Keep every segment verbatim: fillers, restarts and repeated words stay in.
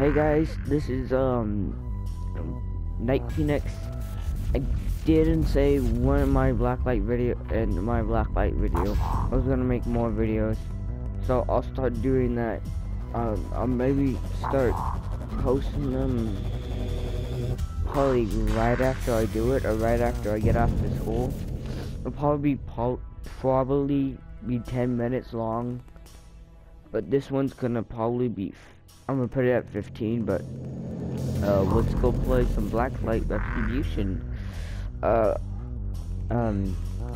Hey guys, this is um Night Phoenix. I didn't say one of my blacklight video and my blacklight video. I was gonna make more videos, so I'll start doing that. Um, I'll maybe start posting them probably right after I do it or right after I get off to school. It'll probably be probably be ten minutes long, but this one's gonna probably be. I'm gonna put it at fifteen, but uh, let's go play some Blacklight Retribution. Uh, um,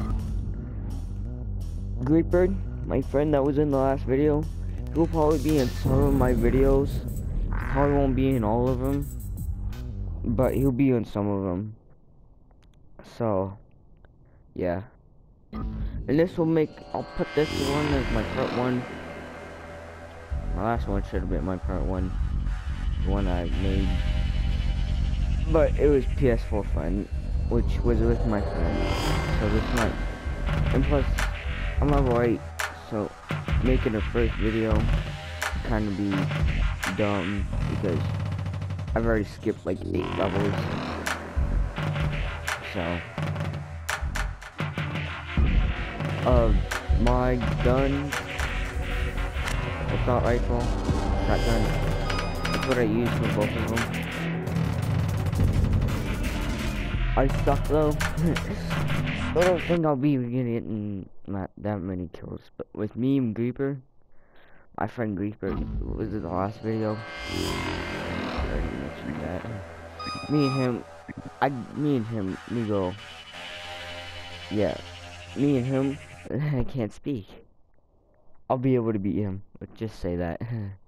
Greeper, my friend that was in the last video, he'll probably be in some of my videos. Probably won't be in all of them, but he'll be in some of them. So, yeah. And this will make, I'll put this one as my part one. My last one should have been my part one, the one I made, but it was P S four fun, which was with my friend, so this might, and plus, I'm alright, so making a first video kind of be dumb, because I've already skipped like eight levels, so, uh, my gun, assault rifle, shotgun. That's what I use for both of them. I suck though. I don't think I'll be getting not that many kills, but with me and Greeper, my friend Greeper was in the last video. I already mentioned that. Me and him, I, me and him, me go. Yeah, me and him. I can't speak. I'll be able to beat him. Let's just say that.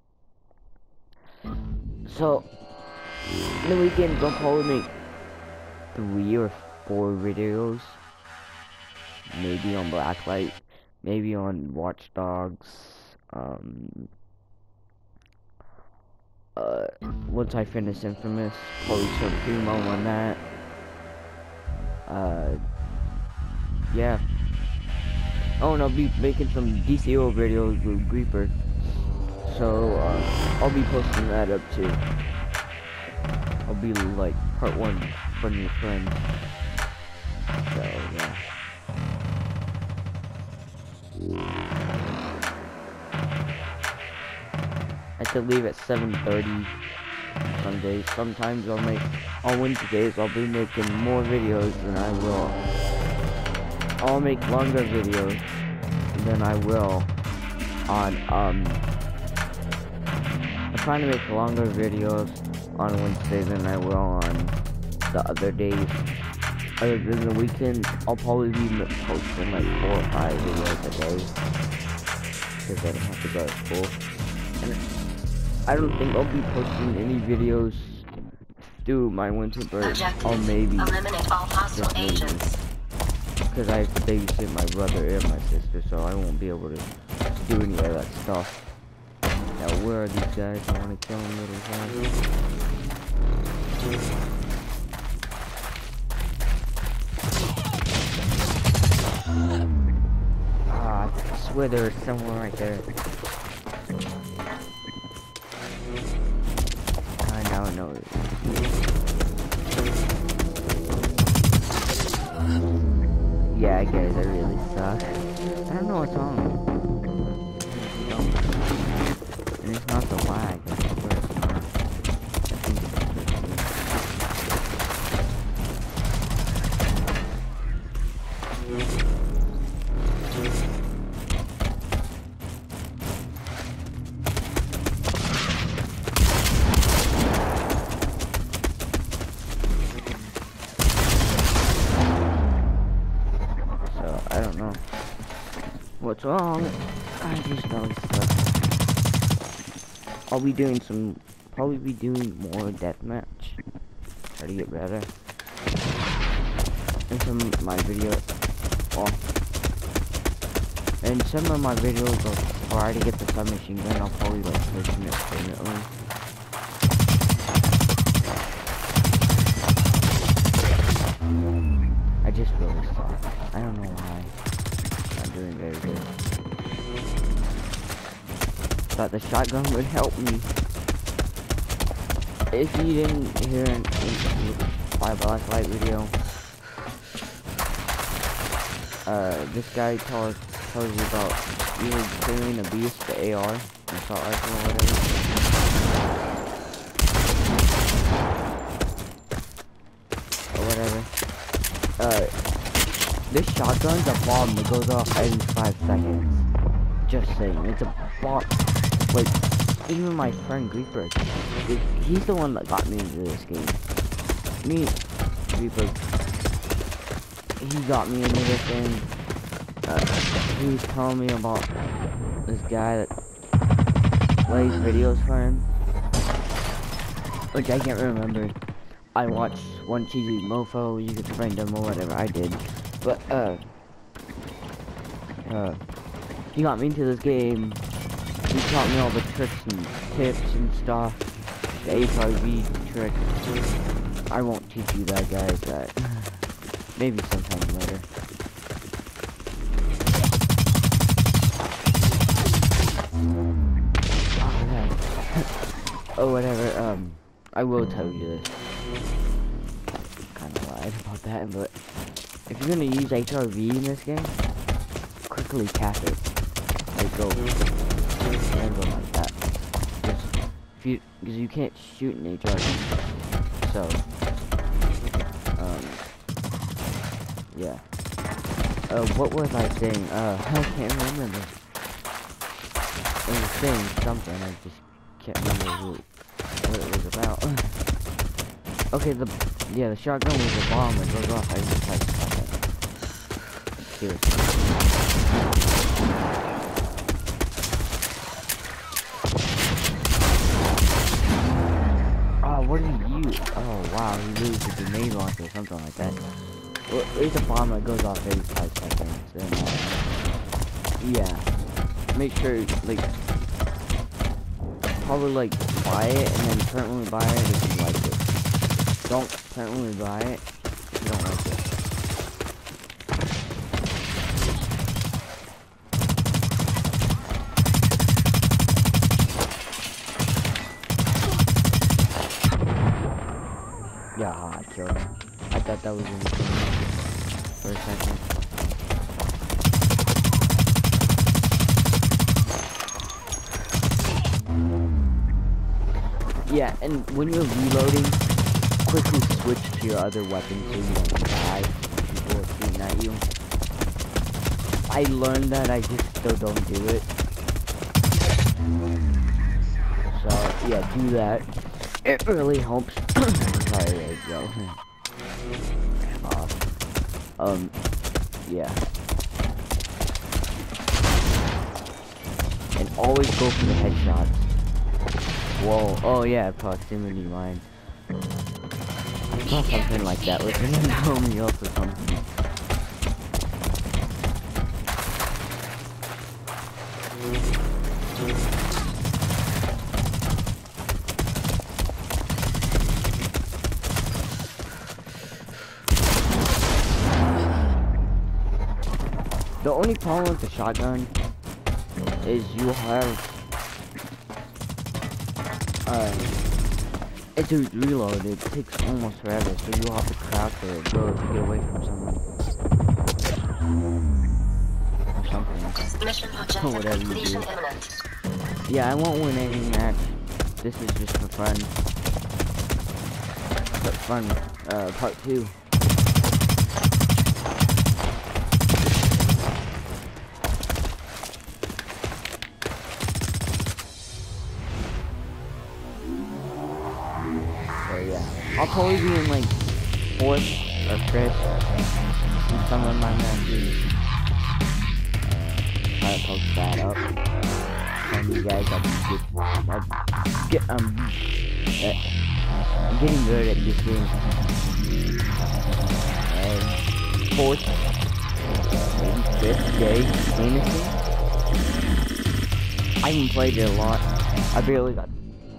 So, in the weekend, I'll probably make three or four videos. Maybe on Blacklight, maybe on Watch Dogs. Um, uh, once I finish Infamous, probably some Primo on that. Uh, yeah. Oh, and I'll be making some D C O videos with Greeper, so uh, I'll be posting that up too. I'll be like part one from your friend. So yeah. I have to leave at seven thirty some days. Sometimes I'll make on Wednesdays. I'll be making more videos than I will. I'll make longer videos than I will on, um, I'm trying to make longer videos on Wednesday than I will on the other days. Other than the weekend, I'll probably be posting like four or five videos a day, because I don't have to go to school. And I don't think I'll be posting any videos through my winter break, or maybe eliminate all hostile agents. Because I have to babysit my brother and my sister, so I won't be able to do any of that stuff. Now, where are these guys? I want to kill them, little guys. Ah, I swear there is someone right there. I now know it. Yeah, I guess I really suck. I don't know what's wrong. And it's not the lag, I swear it's not. I don't know what's wrong. I just know stuff. I'll be doing some, probably be doing more deathmatch. Try to get better. And some of my videos, well, and some of my videos will try to get the submachine gun. I'll probably like pushing it permanently. I just really suck. I don't know why. I'm doing very good. Thought the shotgun would help me. if you didn't hear in, in my Black Light video, uh, this guy tells tells you about either clearing a beast, the A R, the assault rifle or whatever. Or whatever. Uh, this shotgun's a bomb that goes off every five seconds. Just saying, it's a bomb. Like, even my friend Greeper, he's the one that got me into this game. Me, Greeper, he got me into this game. Uh, he was telling me about this guy that plays videos for him, which I can't remember. I watched one cheesy mofo, you could find him or whatever I did, but uh, uh, he got me into this game. He taught me all the tricks and tips and stuff, the H R V tricks. I won't teach you that, guys. That maybe sometime later. Oh, whatever, um, I will tell you this. Kinda lied about that, but if you're gonna use H R V in this game, quickly cap it. Like, go, and go like that. Just, if you, because you can't shoot an H R V. So, um, yeah. Uh, what was I saying? Uh, I can't remember. I was saying something, I just can't remember who, what it was about. Okay, the yeah, the shotgun was a bomb that goes off every five seconds. Seriously. Oh, what did you use? Oh wow, he used a grenade launcher or something like that. Well, it's a bomb that goes off every five seconds. And, uh, yeah, make sure like. Probably like buy it and then permanently buy it if you like it. Don't permanently buy it if you don't like it. Yeah, I killed him. I thought that was in the for a second. Yeah, and when you're reloading, quickly switch to your other weapon so you don't die when people are shooting at you. I learned that, I just still don't do it. So, yeah, do that. It really helps. Sorry, there you go. Off. Um, yeah. And always go for the headshots. Whoa, oh yeah, proximity mines. I saw something like that, was gonna blow me up or something. The only problem with the shotgun is you have Uh, it's a reload, it takes almost forever, so you'll have to crouch or go to get away from someone. Or something. Mission objective Whatever you completion do. imminent. Yeah, I won't win any match. This is just for fun. But fun, uh, part two. I'll probably be in like fourth or fifth in some of my matches. Uh, try to post that up. And you guys, I'll be good. I'll get um, uh, I'm getting good at this game. And fourth, maybe fifth day, fantasy. I haven't played it a lot. I barely got.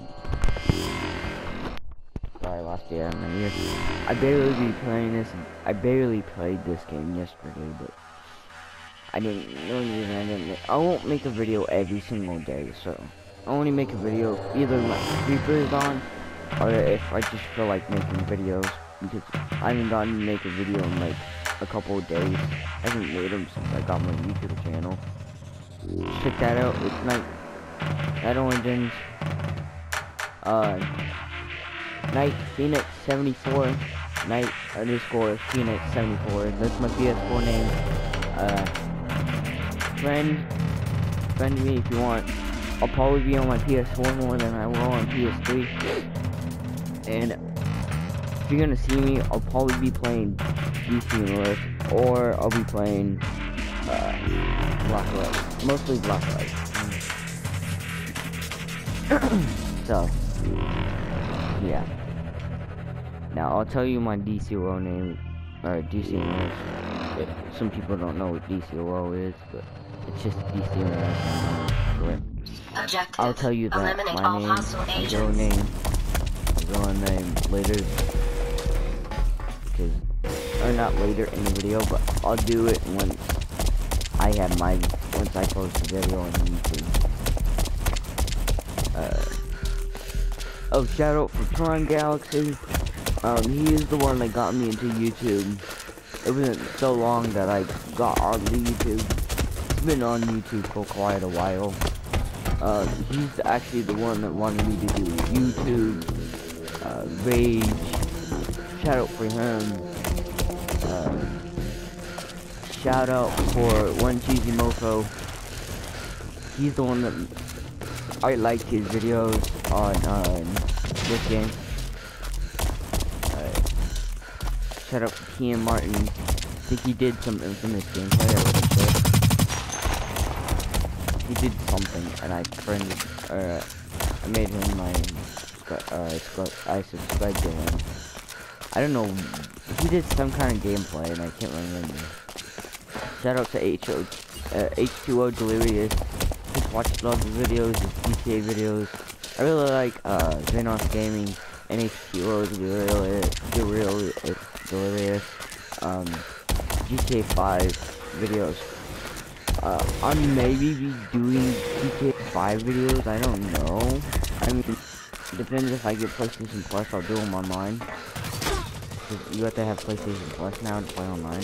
Yeah, my ear. I barely be playing this. I barely played this game yesterday, but I didn't. The only reason I didn't. I won't make a video every single day, so I only make a video either when my Reaper is on or if I just feel like making videos, because I haven't gotten to make a video in like a couple of days. I haven't made them since I got my YouTube channel. Check that out. It's Night Night Origins. Uh, Night Phoenix seventy-four. Night underscore Phoenix seventy-four. That's my P S four name. Uh, friend, friend me if you want. I'll probably be on my P S four more than I will on P S three. And if you're gonna see me, I'll probably be playing D C Universe, or I'll be playing uh, Blacklight. Mostly Blacklight. So, yeah. Now I'll tell you my D C O O name, or D C Universe. Some people don't know what D C O O is, but it's just D C Universe. Objective. I'll tell you that Eliminate my all name, hostile my agents. real name, my real name later, because, or not later in the video, but I'll do it once I have my, once I post the video on YouTube. Uh, oh, shout out for Tron Galaxy. Um, he is the one that got me into YouTube. It wasn't so long that I got on the YouTube. It's been on YouTube for quite a while. Uh, he's actually the one that wanted me to do YouTube, uh, Rage, shout out for him, uh, shout out for One Cheesy Mofo. He's the one that, I liked his videos on, uh, this game. Uh, shout out for Kian Martin. I think he did some infamous gameplay, I wasn't sure. He did something, and I friended, uh, I made him my, uh, I subscribed to him. I don't know, he did some kind of gameplay, and I can't remember. Shout out to H O, uh, H two O Delirious. Just watched a lot of the videos, his G T A videos. I really like, uh, Xenos Gaming, and H two O Delirious, Delirious, Delirious, um, G T A five videos. Uh, I'll maybe be doing G T A five videos, I don't know. I mean, it depends if I get PlayStation Plus, I'll do them online. Cause you have to have PlayStation Plus now to play online.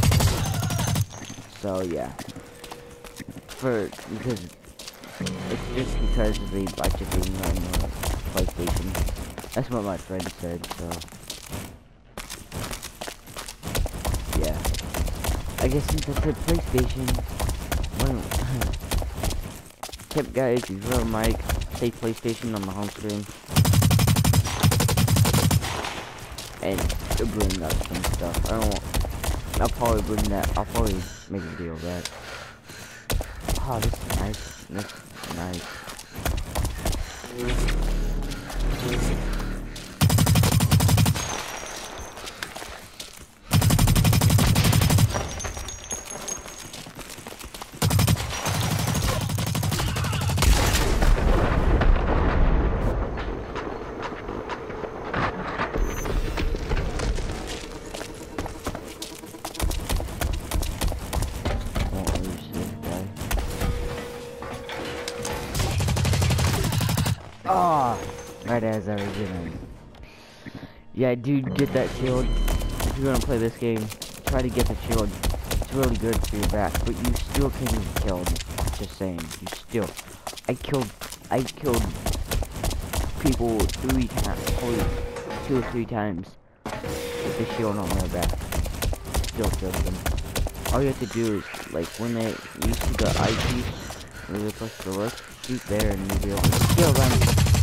So, yeah. For, because, it's just because of the budgeting on the PlayStation. That's what my friend said, so. Yeah. I guess since I said PlayStation, well, tip guys, if you're a mic, say PlayStation on the home screen. And it'll bring up some stuff. I don't want, I'll probably bring that, I'll probably make a video of that. Oh, this is nice. This is nice. Ah, oh, right as I was gonna. Yeah, dude, get that shield. If you're gonna play this game, try to get the shield. It's really good for your back, but you still can't even kill. Just saying, you still. I killed, I killed people three times, probably two or three times with the shield on their back. Still killed them. All you have to do is, like, when they used to the eyepiece, where they're supposed to look, shoot there and you'll be able to kill them.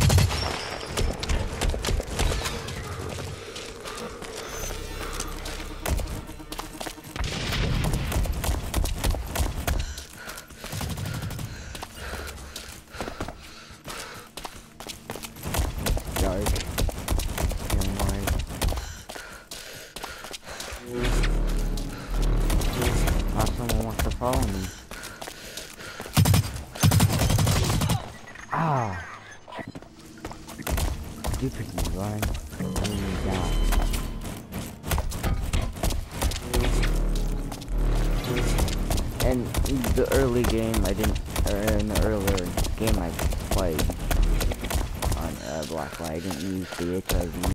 It's dark. Feeling light. Oh, someone wants to follow me. Ah! Stupid run. Oh my god. And in the early game, I didn't, or in the earlier game I played on uh, black light. I didn't use the H I V.